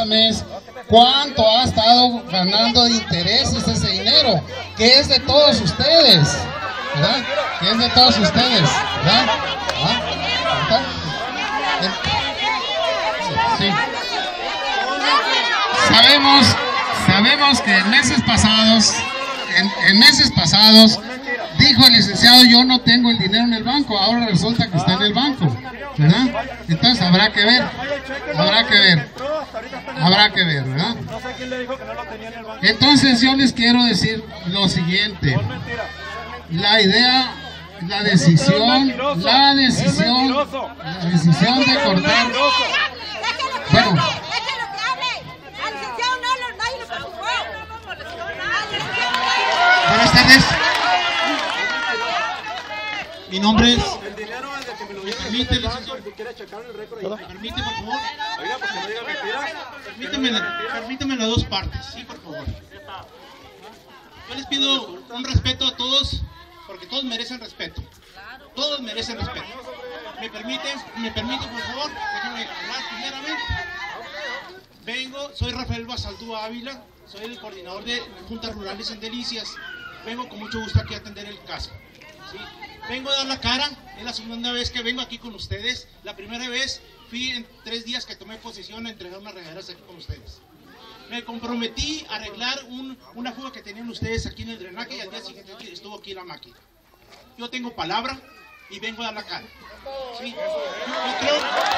a mes, cuánto ha estado ganando de intereses ese dinero, que es de todos ustedes, ¿verdad? Que es de todos ustedes, ¿verdad? ¿Ah? Sí. Sabemos que en meses pasados dijo el licenciado, yo no tengo el dinero en el banco, ahora resulta que está en el banco, ¿verdad? Entonces habrá que ver, ¿verdad? Entonces yo les quiero decir lo siguiente, la decisión de cortar, bueno, buenas tardes. Mi nombre es... ¿Me permite, licenciado? ¿Me permite, por favor? Permíteme las dos partes, sí, por favor. Yo les pido un respeto a todos, porque todos merecen respeto. Todos merecen respeto. ¿Me permite, por favor? Déjenme hablar primeramente. Soy Rafael Basaldúa Ávila, soy el coordinador de Juntas Rurales en Delicias. Vengo con mucho gusto aquí a atender el caso. ¿Sí? Vengo a dar la cara, es la segunda vez que vengo aquí con ustedes. La primera vez fui en 3 días que tomé posesión a entregar unas regaderas aquí con ustedes. Me comprometí a arreglar una fuga que tenían ustedes aquí en el drenaje y al día siguiente estuvo aquí la máquina. Yo tengo palabra y vengo a dar la cara. ¿Sí? Yo creo,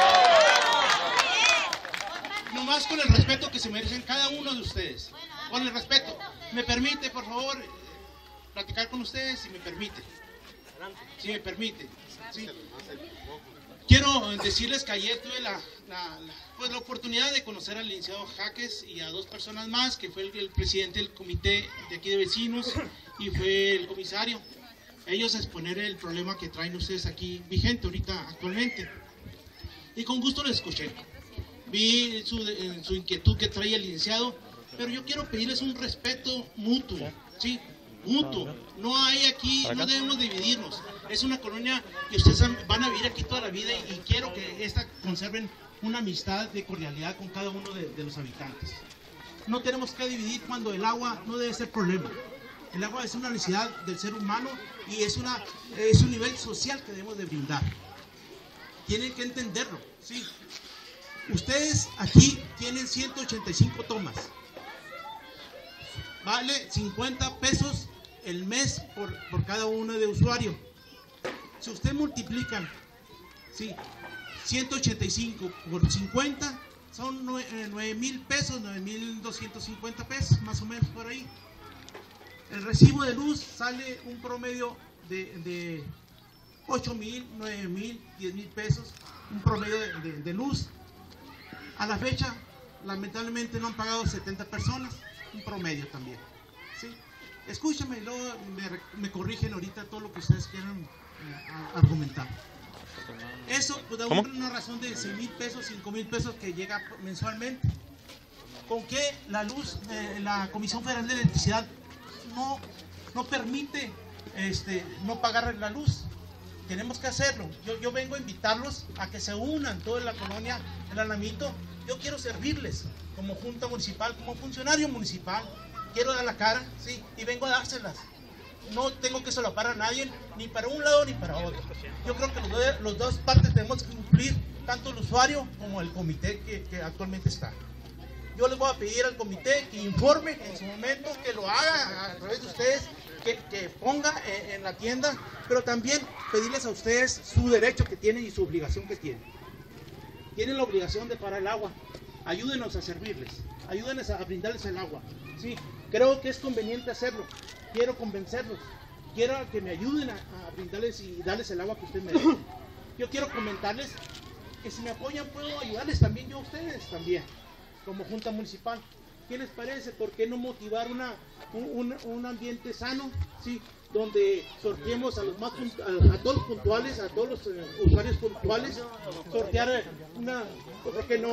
nomás con el respeto que se merecen cada uno de ustedes. Con el respeto. ¿Me permite, por favor, platicar con ustedes? Si me permite. Si me permite. ¿Sí? Quiero decirles que ayer tuve la oportunidad de conocer al licenciado Jaques y a 2 personas más, que fue el presidente del comité de aquí de vecinos y fue el comisario. Ellos exponer el problema que traen ustedes aquí vigente ahorita actualmente. Y con gusto les escuché. Vi su inquietud que trae el licenciado, pero yo quiero pedirles un respeto mutuo, ¿sí? Mutuo. No hay aquí, no debemos dividirnos. Es una colonia que ustedes van a vivir aquí toda la vida y quiero que conserven una amistad de cordialidad con cada uno de los habitantes. No tenemos que dividir cuando el agua no debe ser problema. El agua es una necesidad del ser humano y es un nivel social que debemos de brindar. Tienen que entenderlo, ¿sí? Ustedes aquí tienen 185 tomas. Vale 50 pesos el mes por cada uno de usuario. Si ustedes multiplican, ¿sí?, 185 por 50, son 9,000 pesos, 9,250 pesos, más o menos por ahí. El recibo de luz sale un promedio de 8,000, 9,000, 10,000 pesos, un promedio de luz. A la fecha, lamentablemente no han pagado 70 personas, un promedio también. ¿Sí? Escúchame, luego me corrigen ahorita todo lo que ustedes quieran argumentar. Eso pues, da una razón de 6,000 pesos, 5,000 pesos que llega mensualmente. ¿Con qué la luz, la Comisión Federal de Electricidad no permite no pagar la luz? Tenemos que hacerlo. Yo vengo a invitarlos a que se unan toda la colonia, el Alamito. Yo quiero servirles como junta municipal, como funcionario municipal. Quiero dar la cara, sí, y vengo a dárselas. No tengo que solapar a nadie, ni para un lado ni para otro. Yo creo que los dos partes tenemos que cumplir, tanto el usuario como el comité que actualmente está. Yo les voy a pedir al comité que informe en su momento, que lo haga a través de ustedes, que ponga en la tienda, pero también pedirles a ustedes su derecho que tienen y su obligación que tienen. Tienen la obligación de parar el agua. Ayúdenos a servirles, ayúdenos a brindarles el agua. Sí, creo que es conveniente hacerlo. Quiero convencerlos, quiero que me ayuden a brindarles y darles el agua que ustedes merecen. Yo quiero comentarles que si me apoyan puedo ayudarles también yo a ustedes también, como junta municipal. ¿Qué les parece? ¿Por qué no motivar un ambiente sano? ¿Sí? Donde sorteemos a todos los puntuales, a todos los usuarios puntuales, sortear ¿por qué no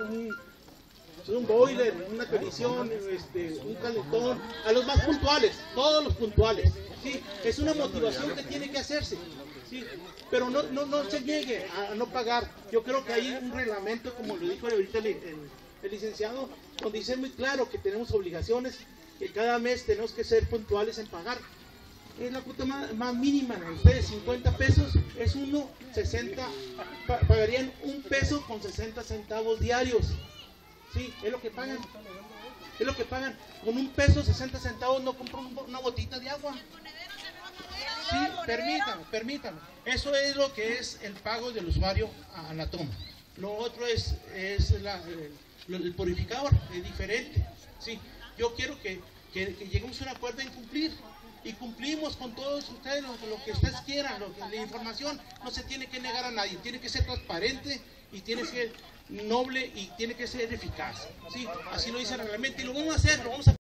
un boiler, una televisión, un calentón, a los más puntuales, todos los puntuales, ¿sí? Es una motivación que tiene que hacerse, ¿sí? Pero no se niegue a no pagar. Yo creo que hay un reglamento, como lo dijo ahorita el licenciado nos dice muy claro que tenemos obligaciones, que cada mes tenemos que ser puntuales en pagar. Es la cuota más mínima de ustedes, 50 pesos, es uno, 60, pagarían 1 peso con 60 centavos diarios. Sí, es lo que pagan. Es lo que pagan. Con 1 peso 60 centavos no compran una botita de agua. Sí, permítame. Eso es lo que es el pago del usuario a la toma. Lo otro es el purificador, es diferente. Sí, yo quiero que lleguemos a un acuerdo en cumplir. Y cumplimos con todos ustedes lo que ustedes quieran, la información no se tiene que negar a nadie, tiene que ser transparente y tiene que ser noble y tiene que ser eficaz. Sí, así lo dice el reglamento y lo vamos a hacer, lo vamos a